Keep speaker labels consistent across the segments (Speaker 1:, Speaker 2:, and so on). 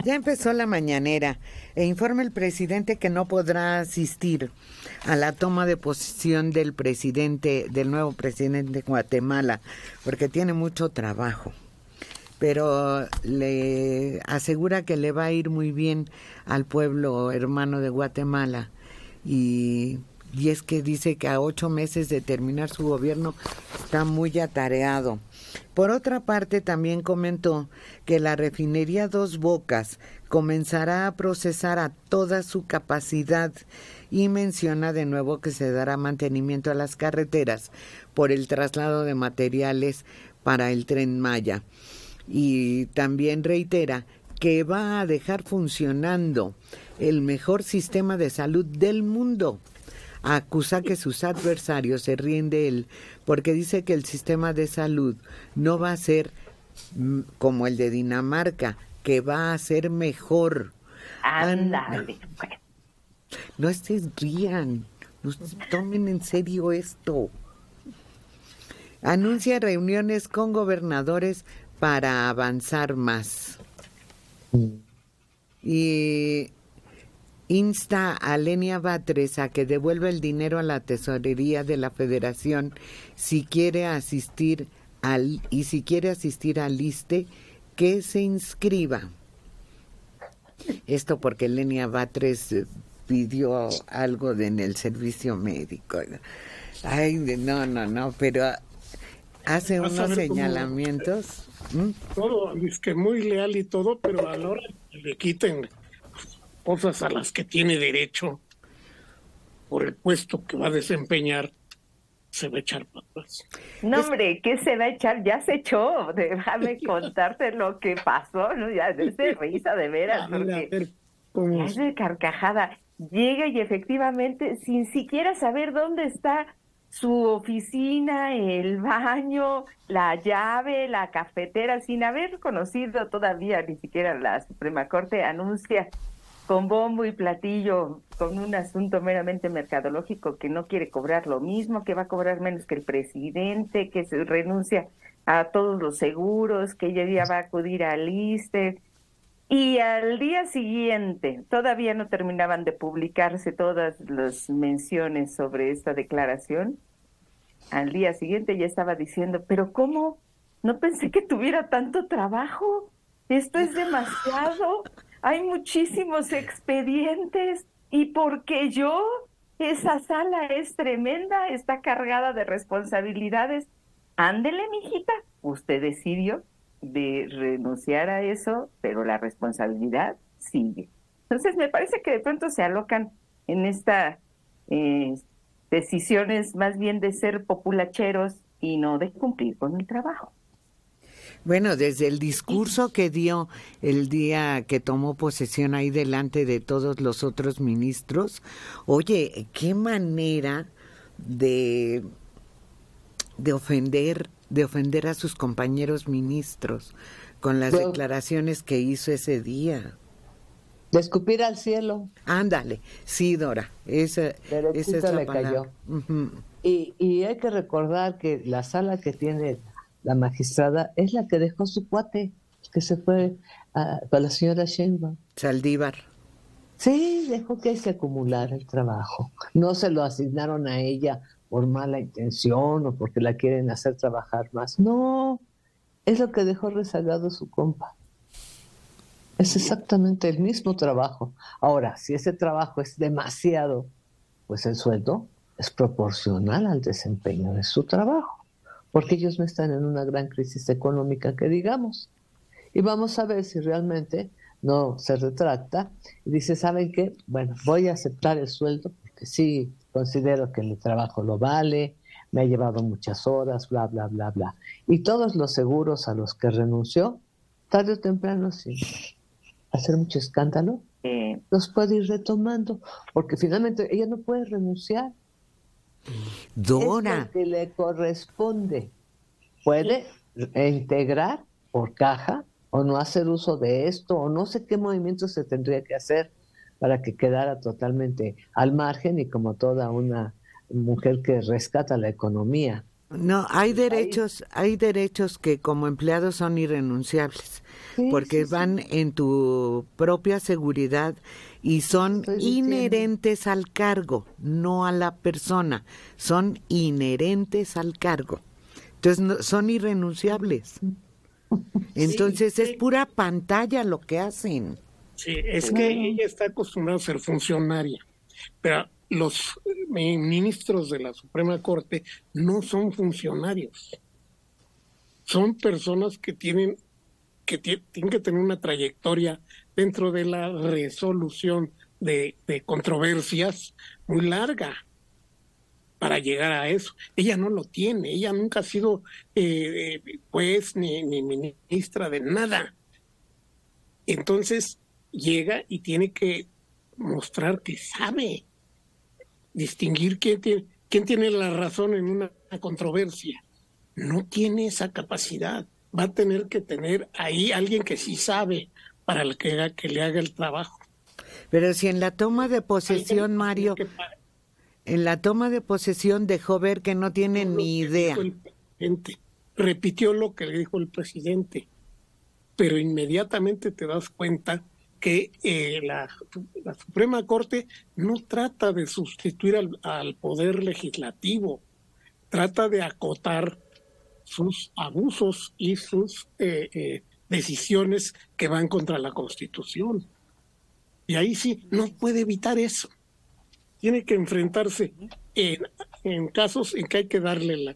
Speaker 1: Ya empezó la mañanera e informa el presidente que no podrá asistir a la toma de posesión del nuevo presidente de Guatemala, porque tiene mucho trabajo. Pero le asegura que le va a ir muy bien al pueblo hermano de Guatemala. Y es que dice que a 8 meses de terminar su gobierno está muy atareado. Por otra parte, también comentó que la refinería Dos Bocas comenzará a procesar a toda su capacidad y menciona de nuevo que se dará mantenimiento a las carreteras por el traslado de materiales para el Tren Maya. Y también reitera que va a dejar funcionando el mejor sistema de salud del mundo. Acusa que sus adversarios se ríen de él porque dice que el sistema de salud no va a ser como el de Dinamarca, que va a ser mejor.
Speaker 2: Ándale.
Speaker 1: No se rían, no tomen en serio esto. Anuncia reuniones con gobernadores para avanzar más. Y insta a Lenia Batres a que devuelva el dinero a la tesorería de la Federación si quiere asistir al ISSSTE, que se inscriba. Esto porque Lenia Batres pidió algo en el servicio médico. Ay, no, pero hace unos señalamientos.
Speaker 3: Todo, es que muy leal y todo, pero a la hora que le quiten cosas a las que tiene derecho por el puesto que va a desempeñar, se va a echar para atrás.
Speaker 2: No, hombre, ¿qué se va a echar? Ya se echó. Déjame contarte lo que pasó, ¿no? Ya es de risa, de veras, porque es de carcajada. Llega y efectivamente, sin siquiera saber dónde está su oficina, el baño, la llave, la cafetera, sin haber conocido todavía ni siquiera la Suprema Corte, anuncia con bombo y platillo, con un asunto meramente mercadológico, que no quiere cobrar lo mismo, que va a cobrar menos que el presidente, que se renuncia a todos los seguros, que ella ya va a acudir al ISSSTE. Y al día siguiente, todavía no terminaban de publicarse todas las menciones sobre esta declaración, al día siguiente ya estaba diciendo, pero ¿cómo? No pensé que tuviera tanto trabajo, esto es demasiado, hay muchísimos expedientes, ¿y por qué yo? Esa sala es tremenda, está cargada de responsabilidades. Ándele, mijita, usted decidió de renunciar a eso, pero la responsabilidad sigue. Entonces me parece que de pronto se alocan en esta decisiones más bien de ser populacheros y no de cumplir con el trabajo.
Speaker 1: Bueno, desde el discurso que dio el día que tomó posesión ahí delante de todos los otros ministros, oye, qué manera de ofender a sus compañeros ministros con las declaraciones que hizo ese día.
Speaker 4: De escupir al cielo.
Speaker 1: Ándale, sí, Dora, esa es la palabra.
Speaker 4: Cayó. Uh-huh. Y hay que recordar que la sala que tiene la magistrada es la que dejó su cuate, que se fue con la señora Sheinbaum.
Speaker 1: Saldívar.
Speaker 4: Sí, dejó que se acumulara el trabajo. No se lo asignaron a ella por mala intención o porque la quieren hacer trabajar más. No, es lo que dejó rezagado su compa. Es exactamente el mismo trabajo. Ahora, si ese trabajo es demasiado, pues el sueldo es proporcional al desempeño de su trabajo, porque ellos no están en una gran crisis económica que digamos. Y vamos a ver si realmente no se retracta y dice, ¿saben qué? Bueno, voy a aceptar el sueldo porque sí considero que mi trabajo lo vale, me ha llevado muchas horas, bla, bla, bla, bla. Y todos los seguros a los que renunció, tarde o temprano, sin hacer mucho escándalo, los puede ir retomando, porque finalmente ella no puede renunciar.
Speaker 1: Dora.
Speaker 4: Es lo que le corresponde. Puede integrar por caja o no hacer uso de esto, o no sé qué movimientos se tendría que hacer para que quedara totalmente al margen y como toda una mujer que rescata la economía.
Speaker 1: No, hay derechos que como empleados son irrenunciables. porque van en tu propia seguridad y son inherentes al cargo, no a la persona, son inherentes al cargo. Entonces son irrenunciables. Entonces es pura pantalla lo que hacen.
Speaker 3: Sí, es que ella está acostumbrada a ser funcionaria, pero los ministros de la Suprema Corte no son funcionarios. Son personas que tienen que tener una trayectoria dentro de la resolución de controversias muy larga para llegar a eso. Ella no lo tiene, ella nunca ha sido juez ni ministra de nada. Entonces llega y tiene que mostrar que sabe distinguir quién tiene la razón en una controversia. No tiene esa capacidad. Va a tener que tener ahí alguien que sí sabe para que le haga el trabajo.
Speaker 1: Pero si en la toma de posesión, Mario, en la toma de posesión dejó ver que no tiene ni idea.
Speaker 3: Repitió lo que le dijo el presidente, pero inmediatamente te das cuenta que la Suprema Corte no trata de sustituir al Poder Legislativo, trata de acotar sus abusos y sus decisiones que van contra la Constitución. Y ahí sí, no puede evitar eso. Tiene que enfrentarse en casos en que hay que darle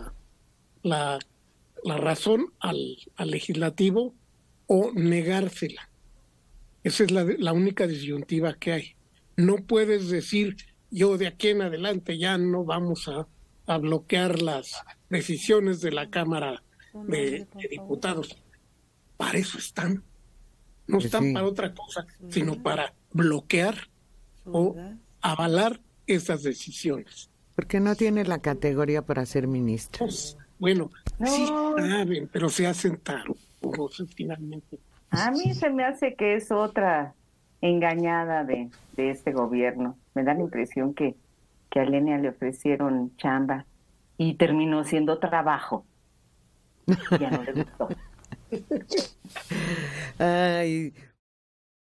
Speaker 3: la razón al legislativo o negársela. Esa es la única disyuntiva que hay. No puedes decir, yo de aquí en adelante ya no vamos a bloquear las decisiones de la Cámara de Diputados. Para eso están. No están para otra cosa, sino para bloquear o avalar esas decisiones.
Speaker 1: Porque no tiene la categoría para ser ministro.
Speaker 3: Pues, bueno, sí saben, pero se hacen tarugos finalmente.
Speaker 2: A mí se me hace que es otra engañada de este gobierno. Me da la impresión que a Lenia le ofrecieron chamba y terminó siendo trabajo. Ya no le gustó.
Speaker 1: Ay,